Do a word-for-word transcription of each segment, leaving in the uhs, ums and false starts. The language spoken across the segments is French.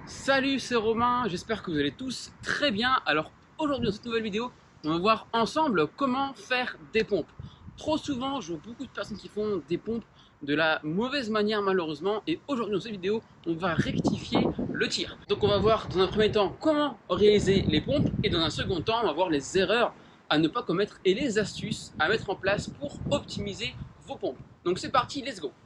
Salut, c'est Romain, j'espère que vous allez tous très bien. Alors aujourd'hui dans cette nouvelle vidéo, on va voir ensemble comment faire des pompes. Trop souvent, je vois beaucoup de personnes qui font des pompes de la mauvaise manière malheureusement. Et aujourd'hui dans cette vidéo, on va rectifier le tir. Donc on va voir dans un premier temps comment réaliser les pompes. Et dans un second temps, on va voir les erreurs à ne pas commettre et les astuces à mettre en place pour optimiser vos pompes. Donc c'est parti, let's go!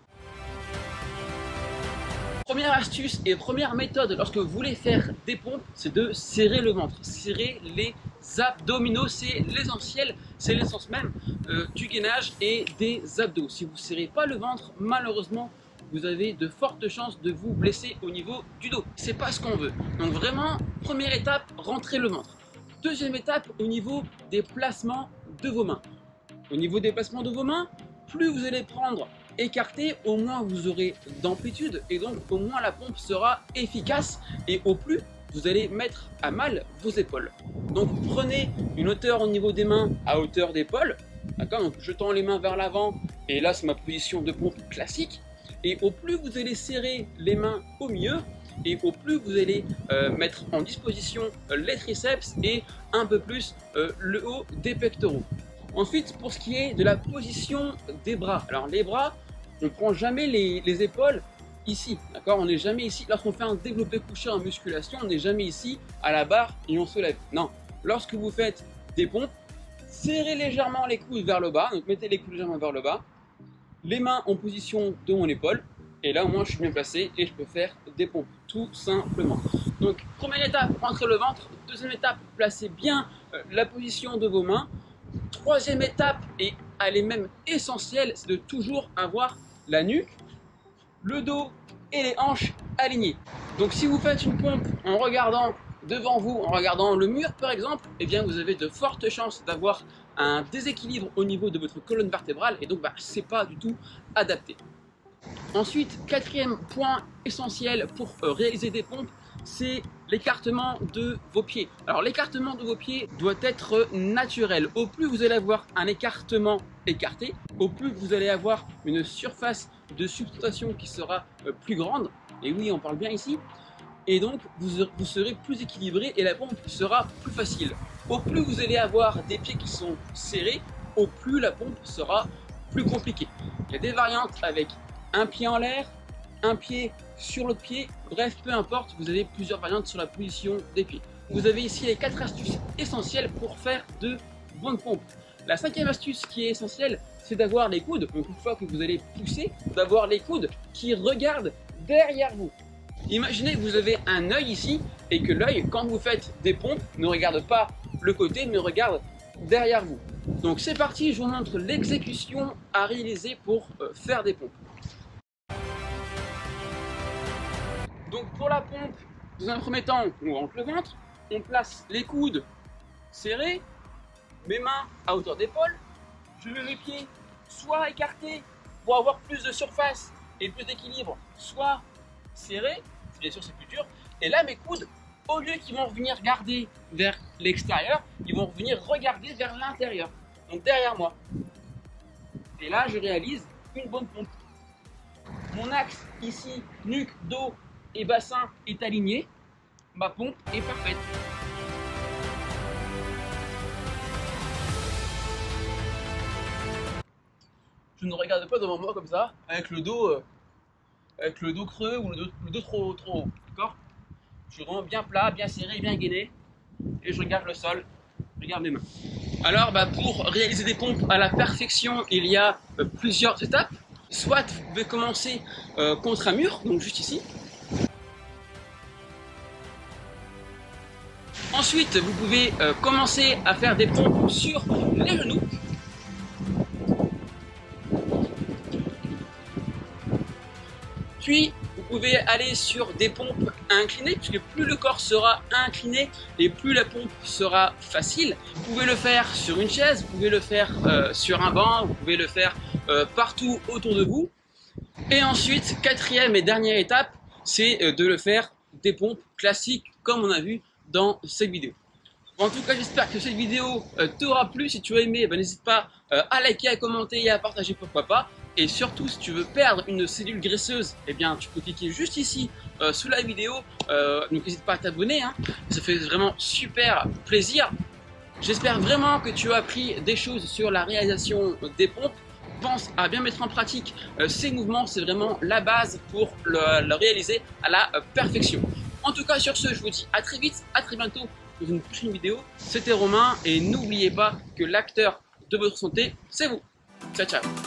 Première astuce et première méthode lorsque vous voulez faire des pompes, c'est de serrer le ventre, serrer les abdominaux, c'est l'essentiel, c'est l'essence même euh, du gainage et des abdos. Si vous ne serrez pas le ventre, malheureusement, vous avez de fortes chances de vous blesser au niveau du dos. C'est pas ce qu'on veut. Donc vraiment, première étape, rentrez le ventre. Deuxième étape, au niveau des placements de vos mains. Au niveau des placements de vos mains, plus vous allez prendre écarté, au moins vous aurez d'amplitude et donc au moins la pompe sera efficace et au plus vous allez mettre à mal vos épaules. Donc prenez une hauteur au niveau des mains à hauteur d'épaule, d'accord, donc je tends les mains vers l'avant et là c'est ma position de pompe classique, et au plus vous allez serrer les mains au milieu et au plus vous allez euh, mettre en disposition euh, les triceps et un peu plus euh, le haut des pectoraux. Ensuite, pour ce qui est de la position des bras, alors les bras, on ne prend jamais les, les épaules ici, d'accord? On n'est jamais ici, lorsqu'on fait un développé couché en musculation, on n'est jamais ici à la barre et on se lève. Non, lorsque vous faites des pompes, serrez légèrement les coudes vers le bas, donc mettez les coudes légèrement vers le bas, les mains en position de mon épaule, et là au moins je suis bien placé et je peux faire des pompes, tout simplement. Donc première étape, rentrez le ventre. Deuxième étape, placez bien euh, la position de vos mains. Troisième étape, et elle est même essentielle, c'est de toujours avoir la nuque, le dos et les hanches alignés. Donc si vous faites une pompe en regardant devant vous, en regardant le mur par exemple, eh bien vous avez de fortes chances d'avoir un déséquilibre au niveau de votre colonne vertébrale et donc bah, c'est pas du tout adapté. Ensuite, quatrième point essentiel pour euh, réaliser des pompes, c'est l'écartement de vos pieds. Alors l'écartement de vos pieds doit être naturel. Au plus vous allez avoir un écartement écarté, au plus vous allez avoir une surface de subtension qui sera euh, plus grande. Et oui, on parle bien ici. Et donc vous, vous serez plus équilibré et la pompe sera plus facile. Au plus vous allez avoir des pieds qui sont serrés, au plus la pompe sera plus compliquée. Il y a des variantes avec un pied en l'air, un pied sur l'autre pied, bref, peu importe, vous avez plusieurs variantes sur la position des pieds. Vous avez ici les quatre astuces essentielles pour faire de bonnes pompes. La cinquième astuce qui est essentielle, c'est d'avoir les coudes, donc une fois que vous allez pousser, d'avoir les coudes qui regardent derrière vous. Imaginez que vous avez un œil ici et que l'œil, quand vous faites des pompes, ne regarde pas le côté, mais regarde derrière vous. Donc c'est parti, je vous montre l'exécution à réaliser pour euh, faire des pompes. Donc pour la pompe, dans un premier temps, on rentre le ventre, on place les coudes serrés, mes mains à hauteur d'épaule, je mets mes pieds soit écartés pour avoir plus de surface et plus d'équilibre, soit serrés, bien sûr c'est plus dur, et là mes coudes, au lieu qu'ils vont revenir regarder vers l'extérieur, ils vont revenir regarder vers l'intérieur, donc derrière moi. Et là je réalise une bonne pompe. Mon axe ici, nuque, dos et bassin est aligné, ma pompe est parfaite. Je ne regarde pas devant moi comme ça, avec le dos, euh, avec le dos creux ou le dos, le dos trop, trop haut, d'accord? Je suis vraiment bien plat, bien serré, bien gainé, et je regarde le sol, je regarde mes mains. Alors bah, pour réaliser des pompes à la perfection, il y a euh, plusieurs étapes. Soit vous pouvez commencer euh, contre un mur, donc juste ici. Ensuite, vous pouvez euh, commencer à faire des pompes sur les genoux. Puis, vous pouvez aller sur des pompes inclinées, puisque plus le corps sera incliné et plus la pompe sera facile. Vous pouvez le faire sur une chaise, vous pouvez le faire euh, sur un banc, vous pouvez le faire euh, partout autour de vous. Et ensuite, quatrième et dernière étape, c'est euh, de le faire des pompes classiques, comme on a vu dans cette vidéo. En tout cas, j'espère que cette vidéo euh, t'aura plu. Si tu as aimé, ben, n'hésite pas euh, à liker, à commenter et à partager, pourquoi pas. Et surtout, si tu veux perdre une cellule graisseuse, eh bien, tu peux cliquer juste ici euh, sous la vidéo. Euh, donc n'hésite pas à t'abonner, hein. Ça fait vraiment super plaisir. J'espère vraiment que tu as appris des choses sur la réalisation des pompes. Pense à bien mettre en pratique euh, ces mouvements, c'est vraiment la base pour le, le réaliser à la euh, perfection. En tout cas, sur ce, je vous dis à très vite, à très bientôt dans une prochaine vidéo. C'était Romain et n'oubliez pas que l'acteur de votre santé, c'est vous. Ciao, ciao.